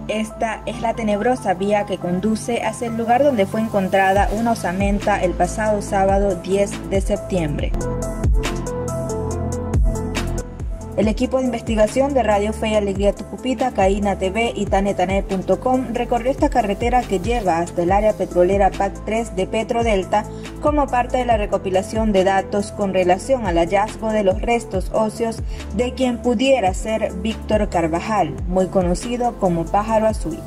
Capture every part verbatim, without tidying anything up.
Esta es la tenebrosa vía que conduce hacia el lugar donde fue encontrada una osamenta el pasado sábado diez de septiembre. El equipo de investigación de Radio Fe y Alegría Tucupita, Caína T V y Tanetanet punto com recorrió esta carretera que lleva hasta el área petrolera P A C tres de Petrodelta como parte de la recopilación de datos con relación al hallazgo de los restos óseos de quien pudiera ser Víctor Carvajal, muy conocido como Pájaro Azul.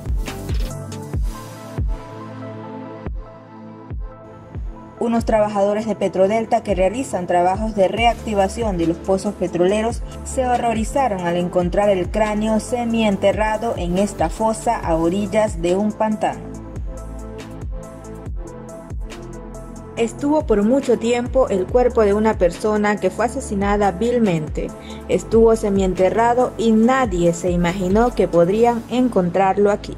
Unos trabajadores de Petrodelta que realizan trabajos de reactivación de los pozos petroleros se horrorizaron al encontrar el cráneo semienterrado en esta fosa a orillas de un pantano. Estuvo por mucho tiempo el cuerpo de una persona que fue asesinada vilmente. Estuvo semienterrado y nadie se imaginó que podrían encontrarlo aquí.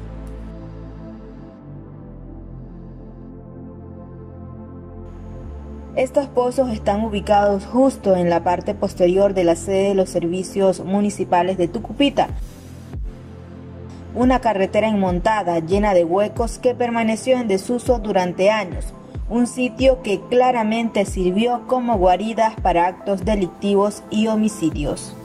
Estos pozos están ubicados justo en la parte posterior de la sede de los servicios municipales de Tucupita, una carretera enmontada llena de huecos que permaneció en desuso durante años, un sitio que claramente sirvió como guaridas para actos delictivos y homicidios.